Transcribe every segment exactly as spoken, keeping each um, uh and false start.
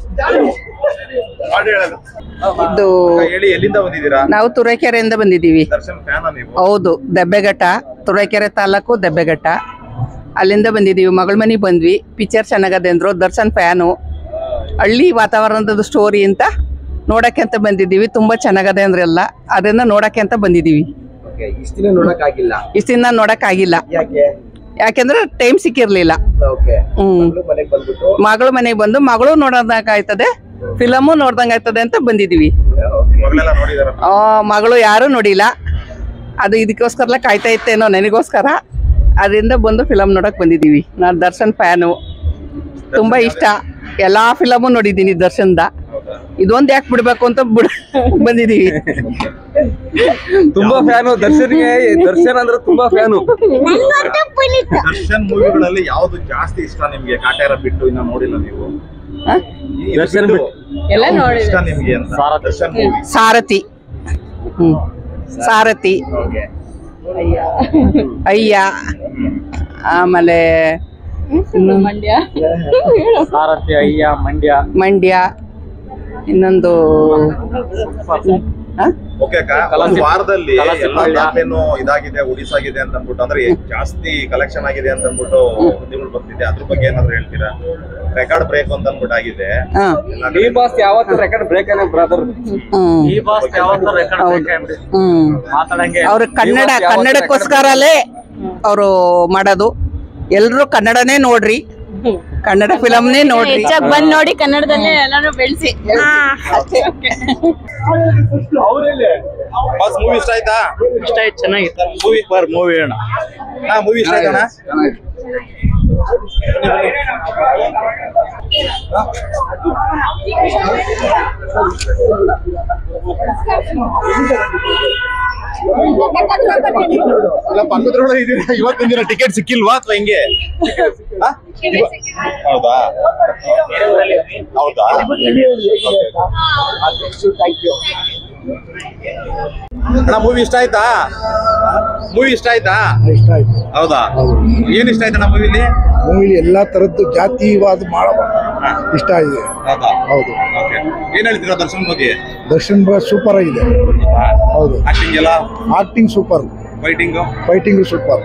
ಇದು ನಾವು ತುರೇಕೆರೆಯಿಂದ ಬಂದಿದ್ದೀವಿ. ಹೌದು, ದೆಬ್ಬೆಘಟ್ಟ, ತುರೇಕೆರೆ ತಾಲೂಕು ದೆಬ್ಬೆಘಟ್ಟ. ಅಲ್ಲಿಂದ ಬಂದಿದ್ದೀವಿ. ಮಗಳ ಮನೆಗೆ ಬಂದ್ವಿ. ಪಿಕ್ಚರ್ ಚೆನ್ನಾಗದೆ ಅಂದ್ರು. ದರ್ಶನ್ ಫ್ಯಾನು. ಹಳ್ಳಿ ವಾತಾವರಣದ ಸ್ಟೋರಿ ಅಂತ ನೋಡಕ್ಕೆ ಅಂತ ಬಂದಿದ್ದೀವಿ. ತುಂಬಾ ಚೆನ್ನಾಗದೆ ಅಂದ್ರೆ ಎಲ್ಲ ಅದನ್ನ ನೋಡಕ್ಕೆ ಅಂತ ಬಂದಿದ್ದೀವಿ. ಇಷ್ಟ ದಿನ ನೋಡಕ್ ಆಗಿಲ್ಲ ಇಷ್ಟ ದಿನ ನೋಡಕ್ ಆಗಿಲ್ಲ ಯಾಕೆಂದ್ರೆ ಟೈಮ್ ಸಿಕ್ಕಿರ್ಲಿಲ್ಲ. ಹ್ಮ್ ಮಗಳು ಮನೆಗೆ ಬಂದು ಮಗಳು ನೋಡೋದಂಗ ಆಯ್ತದೆ, ಫಿಲಮು ನೋಡ್ದಂಗ ಆಯ್ತದೆ ಅಂತ ಬಂದಿದೀವಿ. ಆ ಮಗಳು ಯಾರು ನೋಡಿಲ್ಲ. ಅದು ಇದಕ್ಕೋಸ್ಕರ ಕಾಯ್ತಾ ಇತ್ತೇನೋ ನನಗೋಸ್ಕರ. ಅದರಿಂದ ಬಂದು ಫಿಲಮ್ ನೋಡಕ್ ಬಂದಿದೀವಿ. ನಾನು ದರ್ಶನ್ ಫ್ಯಾನು, ತುಂಬಾ ಇಷ್ಟ. ಎಲ್ಲಾ ಫಿಲಮು ನೋಡಿದೀನಿ ದರ್ಶನ್ದ. ಇದೊಂದು ಯಾಕೆ ಬಿಡ್ಬೇಕು ಅಂತ ಬಿಡ್ ಬಂದಿದೀವಿ. ತುಂಬಾ ಫ್ಯಾನು ದರ್ಶನ್ಗೆ. ದರ್ಶನ್ ಅಂದ್ರೆ ತುಂಬಾ ಫ್ಯಾನು. ದರ್ಶನ್ ಮೂವಿಗಳಲ್ಲಿ ಯಾವ್ದು ಜಾಸ್ತಿ ಇಷ್ಟ ನಿಮ್ಗೆ? ಕಾಟೇರ ಬಿಟ್ಟು ಇನ್ನ ನೋಡಿಲ್ಲ ನೀವು? ದರ್ಶನ್ ಎಲ್ಲ ನೋಡಿ ಇಷ್ಟ ನಿಮ್ಗೆ ಅಂತ? ದರ್ಶನ್ ಮೂವಿ ಸಾರಥಿ. ಹ್ಮ್ ಸಾರಥಿ, ಅಯ್ಯ, ಆಮೇಲೆ ಮಂಡ್ಯ, ಸಾರಥಿ, ಅಯ್ಯ, ಮಂಡ್ಯ ಮಂಡ್ಯ ಇನ್ನೊಂದು ಓಕೆ ಅಕ್ಕ. ಒಂದು ವಾರದಲ್ಲಿ ಎಲ್ಲ ದಾಖಲೆನೂ ಇದಾಗಿದೆ, ಉಡಿಸಾಗಿದೆ ಅಂತ ಅಂದ್ಬಿಟ್ಟು, ಅಂದ್ರೆ ಜಾಸ್ತಿ ಕಲೆಕ್ಷನ್ ಆಗಿದೆ ಅಂತ ಅಂದ್ಬಿಟ್ಟು ಸುದ್ದಿಗಳು ಬರ್ತಿದೆ. ಅದ್ರ ಬಗ್ಗೆ ಏನಾದ್ರು ಹೇಳ್ತೀರಾ? ರೆಕಾರ್ಡ್ ಬ್ರೇಕ್ ಅಂತ ಅಂದ್ಬಿಟ್ಟು ಆಗಿದೆ. ಈ ಬಾಸ್ ಯಾವತ್ತು ರೆಕಾರ್ಡ್ ಬ್ರೇಕ್ ಅನ್ನ ಬ್ರದರ್. ಈ ಬಾಸ್ ಯಾವತ್ತು ರೆಕಾರ್ಡ್ ಬ್ರೇಕ್ ಹ್ಮ್ ಮಾತಾಡಂಗೆ. ಅವ್ರು ಕನ್ನಡ ಕನ್ನಡಕ್ಕೋಸ್ಕರಲೇ ಅವರು ಮಾಡೋದು. ಎಲ್ರು ಕನ್ನಡನೇ ನೋಡ್ರಿ, ಕನ್ನಡ ಫಿಲಮ್ನೇ ನೋಡ್ರಿ. ಹೆಚ್ಚಾಗಿ ಬಂದ್ ನೋಡಿ ಕನ್ನಡದಲ್ಲೇ ಎಲ್ಲಾನು ಬೆಳೆಸಿ. ಬಾಸ್ ಮೂವಿ ಇಷ್ಟ ಆಯ್ತಾ? ಇಷ್ಟ ಆಯ್ತು, ಚೆನ್ನಾಗಿತ್ತು ಮೂವಿ. ಬರ್ ಮೂವಿ ಅಣ್ಣ. ಹಾ ಮೂವಿ ಇಷ್ಟ ಆಯ್ತಣ್ಣ? ಪಕ್ಕದ್ರೊಳಗೆ ಇದೀರ. ಇವತ್ತಿನ ದಿನ ಟಿಕೆಟ್ ಸಿಕ್ಕಿಲ್ವಾ ಅಥವಾ ಹೆಂಗೆ? ಹೌದಾ ಹೌದಾ ಅಣ್ಣ ಮೂವಿ ಇಷ್ಟ ಆಯ್ತಾ? ಮೂವಿ ಇಷ್ಟ ಆಯ್ತಾ? ಇಷ್ಟ ಆಯ್ತು. ಹೌದಾ? ಏನ್ ಇಷ್ಟ ಆಯ್ತಣ್ಣ ಮೂವಿಲಿ? ಮೂವಿಲಿ ಎಲ್ಲಾ ತರದ್ದು ಜಾತಿವಾದ ಮಾಡಬಾರ್ದು ಇಷ್ಟ ಆಗಿದೆ. ಹೌದಾ? ಹೌದು. ಏನ್ ಹೇಳ್ತೀರಾ ದರ್ಶನ್ ಬಗ್ಗೆ? ದರ್ಶನ್ ಸೂಪರ್ ಆಗಿದೆ. ಹೌದು. ಆಕ್ಟಿಂಗ್ ಎಲ್ಲ? Acting super, fighting fighting super.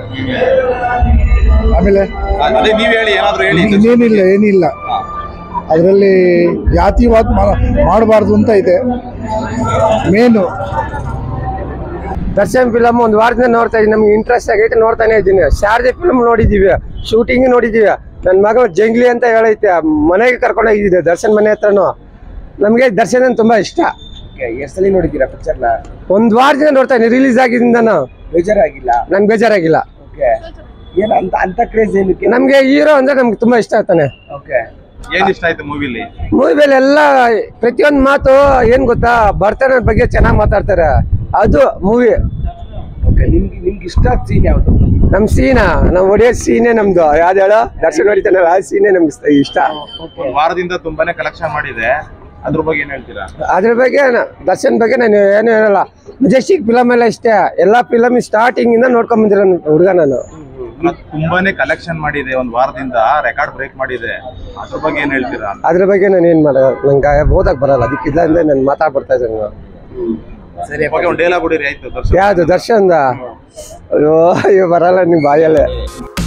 ಆಮೇಲೆ ಅದೇ ನೀವ್ ಹೇಳಿ, ಏನಾದ್ರು ಹೇಳಿ. ಇನ್ನೇನಿಲ್ಲ, ಏನಿಲ್ಲ ಅದರಲ್ಲಿ ಜಾತಿವಾದ ಮಾಡಬಾರ್ದು ಅಂತ ಇದೆ ಮೇನು. ದರ್ಶನ್ ಫಿಲಮ್ ಒಂದು ವಾರದಿಂದ ನೋಡ್ತಾ ಇದ್ದೀನಿ. ನಮ್ಗೆ ಇಂಟ್ರೆಸ್ಟ್ ಆಗೈತೆ, ನೋಡ್ತಾನೆ ಇದ್ದೀನಿ. ಶಾರದೆ ಫಿಲಮ್ ನೋಡಿದ್ದೀವಿ, ಶೂಟಿಂಗ್ ನೋಡಿದ್ದೀವಿ. ನನ್ನ ಮಗಳು ಜಂಗ್ಲಿ ಅಂತ ಹೇಳೈತೆ, ಮನೆಗೆ ಕರ್ಕೊಂಡು ಹೋಗಿದ್ದೆ ದರ್ಶನ್ ಮನೆ ಹತ್ರನು. ನಮಗೆ ದರ್ಶನ್ ತುಂಬಾ ಇಷ್ಟ. ಎಷ್ಟು ಸಲ ನೋಡಿದ್ದೀರಾ ಪಿಕ್ಚರ್ನ? ಒಂದ್ ವಾರದಿಂದ ನೋಡ್ತಾ ಇದ್ದೀನಿ. ರಿಲೀಸ್ ಆಗಿದ್ದ ನಾನು ಬೇಜಾರಾಗಿಲ್ಲ? ನನ್ಗೆ ಬೇಜಾರಾಗಿಲ್ಲ. ಓಕೆ. ಏನು ಅಂತ ಅಂತ ಕ್ರೇಜ್ ಏನಕ್ಕೆ? ನಮ್ಗೆ ಹೀರೋ ಅಂದ್ರೆ ನಮ್ಗೆ ತುಂಬಾ ಇಷ್ಟ ಆಗ್ತಾನೆ. ಓಕೆ. ಏನ್ ಇಷ್ಟ ಆಯ್ತು ಮೂವಿಲಿ? ಮೂವಿಲಿ ಎಲ್ಲ ಪ್ರತಿಯೊಂದು ಮಾತು ಏನ್ ಗೊತ್ತಾ, ಬರ್ತನ ಬಗ್ಗೆ ಚೆನ್ನಾಗಿ ಮಾತಾಡ್ತಾರೆ. ಅದು ಮೂವಿ. ಓಕೆ. ನಿಮ್ಗೆ ನಿಮ್ಗೆ ಇಷ್ಟ ಆದ ಸೀನ್ ಯಾವ್ದು? ನಮ್ ಸೀನಾ, ನಾವ್ ಹೊಡೆಯೋ ಸೀನೇ ನಮ್ದು. ಯಾವ್ದು ಹೇಳೋ, ದರ್ಶನ್ ಹೊಡಿತಾನಲ್ಲ ಆ ಸೀನೇ ನಮ್ಗೆ ಇಷ್ಟ. ಒಂದ್ ವಾರದಿಂದ ತುಂಬಾನೇ ಕಲೆಕ್ಷನ್ ಮಾಡಿದೆ, ಅದ್ರ ಬಗ್ಗೆ ಏನ್ ಹೇಳ್ತೀರಾ? ಅದ್ರ ಬಗ್ಗೆ ದರ್ಶನ್ ಬಗ್ಗೆ ನಾನು ಏನು ಹೇಳಲ್ಲ. ಮೆಜೆಸ್ಟಿಕ್ ಫಿಲಮ್ ಎಲ್ಲ ಇಷ್ಟ. ಎಲ್ಲಾ ಫಿಲಮ್ ಸ್ಟಾರ್ಟಿಂಗ್ ಇಂದ ನೋಡ್ಕೊಂಡ್ ಬಂದಿರೋ ಹುಡುಗ ನಾನು. ತುಂಬಾನೇ ಕಲೆಕ್ಷನ್ ಮಾಡಿದೆ, ಒಂದ್ ವಾರದಿಂದ ರೆಕಾರ್ಡ್ ಬ್ರೇಕ್ ಮಾಡಿದೆ. ಅದ್ರ ಬಗ್ಗೆ ಏನ್ ಹೇಳ್ತೀರಾ? ಅದ್ರ ಬಗ್ಗೆ ನಾನು ಏನ್ ಮಾಡ, ನಂಗೆ ಓದಕ್ ಬರಲ್ಲ. ಅದಕ್ಕಿಲ್ಲ ಅಂದ್ರೆ ನಾನು ಮಾತಾಡ್ಬಿಡ್ತಾ ಇದ್ದೀನಿ. ಸರಿ, ಒಂದ್ ಡೈಲಾಗ್ ಹೊಡೀರಿ ಆಯ್ತು. ಯಾವ್ದು ದರ್ಶನ್ದ? ಅಯ್ಯೋ ಅಯ್ಯೋ ಬರಲ್ಲ ನಿಮ್ ಬಾಯಲ್ಲೇ.